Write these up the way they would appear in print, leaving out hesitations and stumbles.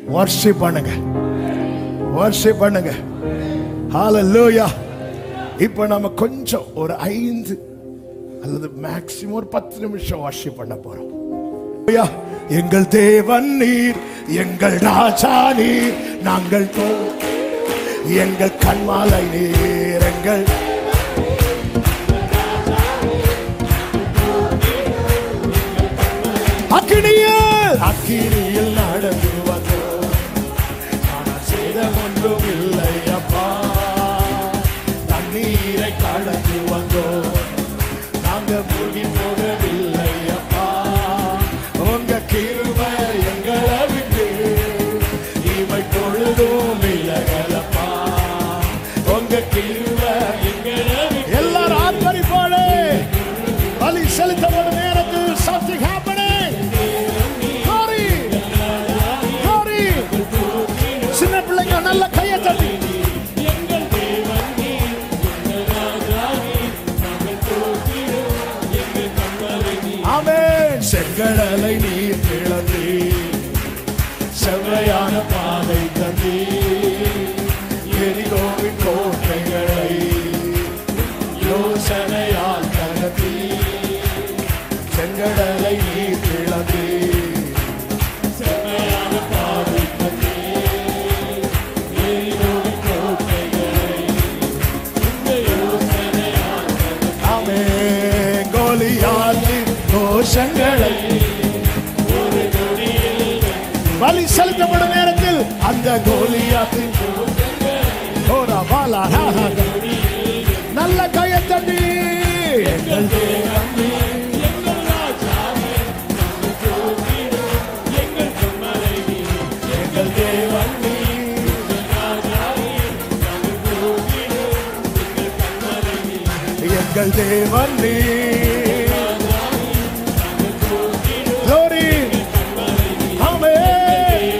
Worship பண்ணுங்க, worship பண்ணுங்க. ஹalleluya. இப்போ நம்ம கொஞ்சம் ஒரு 5 அல்லது மேக்ஸிமம் ஒரு 10 நிமிஷம் வர்ஷிப் பண்ண போறோம். எங்கள் தேவன் நீர், எங்கள் ராஜா நீர், நாங்கள் எங்கள் கண்மாலை நீர், எங்கள் அக்கினியில் நடந்து வந்தோம், ஆனால் சேதம் ஒன்றும் இல்லை அப்பா. தண்ணீரை கடந்து வந்தோம், நாங்க மூழ்கி போகவில்லை அப்பா. உங்க கிருபை எங்களை விட்டு இவை பொழுதும் விலகலப்பா. உங்க கிருபை எங்களை விட்டு எல்லாரும் ஆர்ப்பரிப்போடு பலி செலுத்தப்படும் நேரத்தில் something happening. Glory, glory. சின்ன பிள்ளைங்க நல்ல கையை தட்டி ஆமென். செங்கடலை நீர் பிளந்து செவ்வையான பாதை தந்தி, எரிகோவின் கோட்டைகளை யோசனையால் தகர்த்தி. செங்கடலை நீர் பிளந்து செவ்வையான பாதை தந்தி, எரிகோவின் கோட்டைகளை யோசனையால் தகர்த்தி. ஆமென். கோலியாத்தின் கோஷங்களை ஒரு நொடியில் பலி செலுத்தப்படும் நேரத்தில் அந்த கோலியாத்தின் நல்ல கையை தட்டி எங்கள் தேவன் நீர், எங்கள் ராஜா நீர், எங்கள் கண்மலை நீர், எங்கள் தேவன் நீர், எங்கள் ராஜா நீர், எங்கள் தேவன் நீர். Glory. Amen.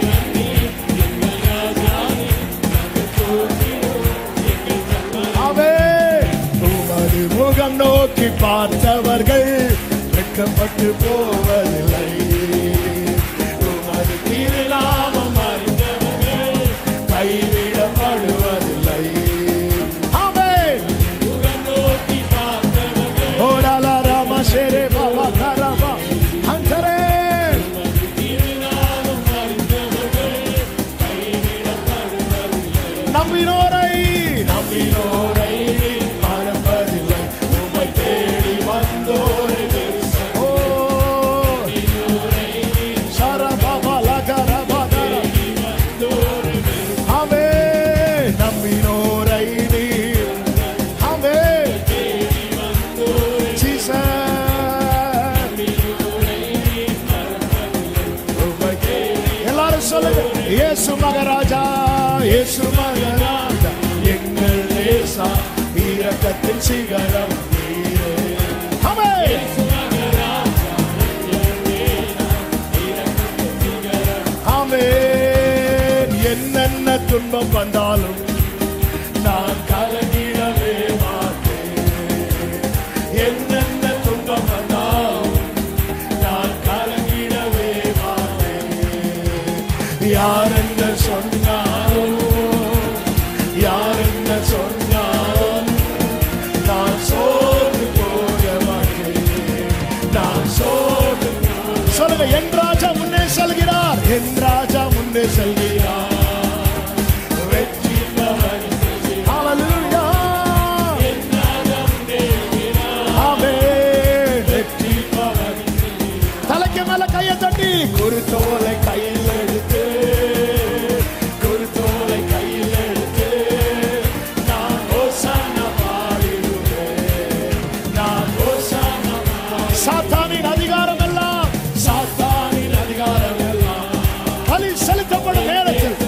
Amen. உமது முகம் நோக்கி பார்த்தவர்கள் வெட்கப்பட்டு போவதில்லை. உமது திருநாமம் அறிந்தவர்கள் கைவிடப்படுவதில்லை. ஆமென். முகம் நோக்கி பார்த்தவர்கள் ஓடாலா ராமா ஷேரே பாபா கரபா அந்தரே நம்பினோரை மறப்பதில்லை. உம்மை தேடி வந்தோரை நம்பினோரை நீர் எல்லாரும் சொல்லுங்க. இயேசு மகாராஜா, இயேசு மகாராஜா, எங்கள் நேசா இரக்கத்தின் சிகரம் நீரே. ஆமென். ஆமென். என்னென்ன துன்பம் வந்தாலும் நான் கலங்கிடவே மாட்டேன். என்னென்ன துன்பம் வந்தாலும் நான் கலங்கிடவே மாட்டேன். யார் என்ன சொன்னாலும், யார் என்ன சொன்னாலும் நான் சோர்ந்து போக மாட்டேன். நான் சோர்ந்து சொல்லுங்க. என் ராஜா முன்னே செல்கிறார், என் ராஜா முன்னே செல்கிறார். வெற்றி பவன். ஹalleluya. என் ராஜா முன்னே செல்கிறார். ஆமென். வெற்றி பவன். தலைக்கு மேல கையை தட்டி குருத்தோலை கையில் எடுத்து, குருத்தோலை கையில் எடுத்து நான் ஹோசானா பாடிடுவேன். நான் ஹோசானா. சாத்தானின் அதிகாரம் எல்லாம், சாத்தானின் அதிகாரம் எல்லாம் பலி செலுத்தப்படும் நேரத்தில்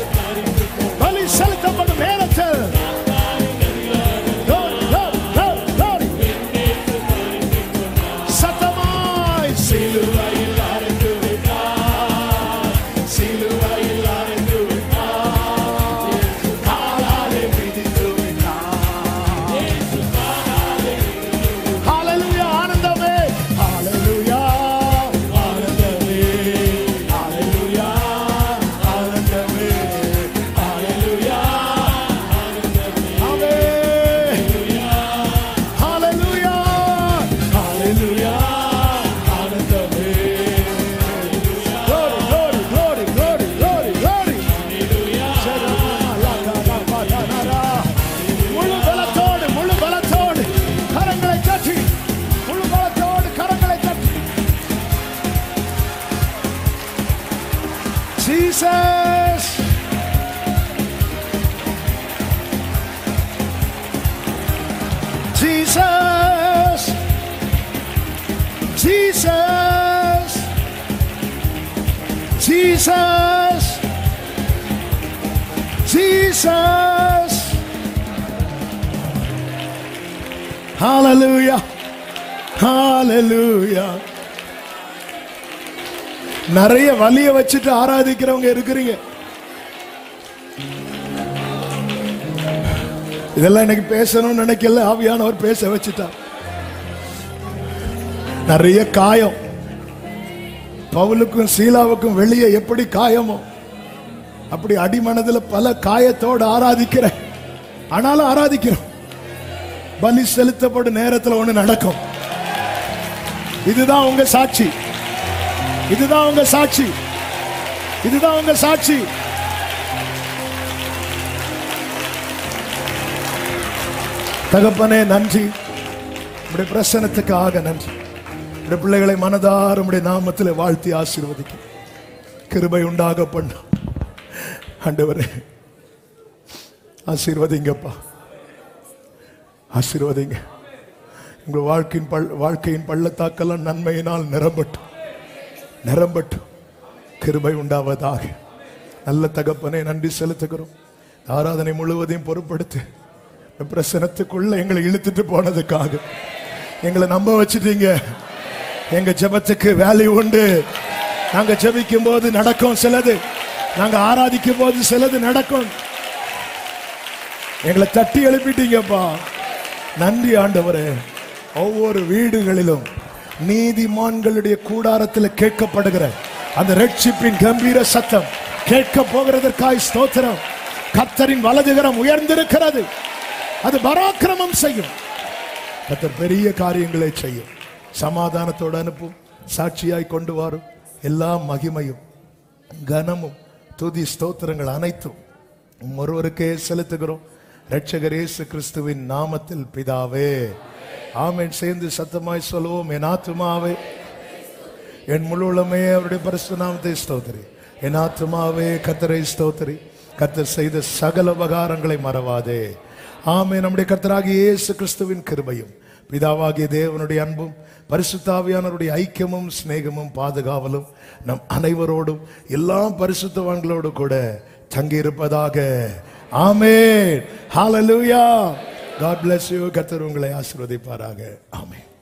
Jesus, Jesus, Jesus, Jesus. Hallelujah, hallelujah. நிறைய வலிய வச்சுட்டு ஆராதிக்கிறவங்க இருக்கிறீங்க. இதெல்லாம் எனக்கு பேசணும்னு நினைக்கல, ஆவியானவர் பேச வச்சுட்டார். நிறைய காயம். பவுலுக்கும் சீலாவுக்கும் வெளியே எப்படி காயமோ அப்படி அடிமனதில் பல காயத்தோடு ஆராதிக்கிற. ஆனாலும் ஆராதிக்கிறோம். பலி செலுத்தப்படும் நேரத்தில் ஒண்ணு நடக்கும். இதுதான் உங்க சாட்சி, இதுதான் உங்க சாட்சி, இதுதான் உங்க சாட்சி. தகப்பனே நன்றி, உடைய பிரசன்னத்துக்காக நன்றி. உடைய பிள்ளைகளை மனதார உடைய நாமத்தில் வாழ்த்தி ஆசீர்வதிக்க கிருபை உண்டாக பண்ண ஆண்டவரே ஆசீர்வதிங்கப்பா, ஆசீர்வதிங்க. உங்கள் வாழ்க்கையின் பள்ளத்தாக்கெல்லாம் நன்மையினால் நிரம்பட்டும், நிரம்பட்டும். கிருபை உண்டாவதாக. நல்ல தகப்பனே நன்றி செலுத்துகிறோம். ஆராதனை முழுவதையும் பொறுப்படுத்து பிரசனத்துக்குள்ள எங்களை இழுத்துட்டு போனதுக்காக எங்களை நம்ப வச்சுட்டீங்க. எங்க ஜெபத்துக்கு வேல்யூ உண்டு. நாங்க ஜெபிக்கும் போது நடக்கும் சிலது, நாங்க ஆராதிக்கும் போது சிலது நடக்கும். எங்களை தட்டி எழுப்பிட்டீங்கப்பா. நன்றி ஆண்டவரே. ஒவ்வொரு வீடுகளிலும் நீதிமான்களுடைய கூடாரத்தில் கேட்கப்படுகிற அந்த ரட்சிப்பின் கம்பீர சத்தம் கேட்க போகிறதற்காய் ஸ்தோத்திரம். கர்த்தரின் வலதுகரம் உயர்ந்திருக்கிறது, அது பராக்கிரமம் செய்யும். கர்த்தர் பெரிய காரியங்களை செய்யும். சமாதானத்தோடு அனுப்பும், சாட்சியாய் கொண்டு வரும். எல்லா மகிமையும் கனமும் துதி ஸ்தோத்திரங்கள் அனைத்தும் ஒருவருக்கே செலுத்துகிறோம். இரட்சகர் இயேசு கிறிஸ்துவின் நாமத்தில் பிதாவே, ஆமென். சேர்ந்து சத்தமாய் சொல்லுவோம். என் ஆத்துமாவே என் முழு உள்ளமே அவருடைய பரிசுத்த நாமத்தை ஸ்தோத்திரி. என் ஆத்துமாவே கர்த்தரை ஸ்தோத்திரி. கர்த்தர் செய்த சகல உபகாரங்களை மறவாதே. ஆமென். நம்முடைய கர்த்தராகிய இயேசு கிறிஸ்துவின் கிருபையும் பிதாவாகிய தேவனுடைய அன்பும் பரிசுத்த ஆவியானவருடைய ஐக்கியமும் சிநேகமும் பாதுகாவலும் நம் அனைவரோடும் எல்லா பரிசுத்தவான்களோடு கூட தங்கியிருப்பதாக. ஆமென். ஹalleluya. God bless you. கர்த்தர் உங்களை ஆசீர்வதிப்பாராக. ஆமென்.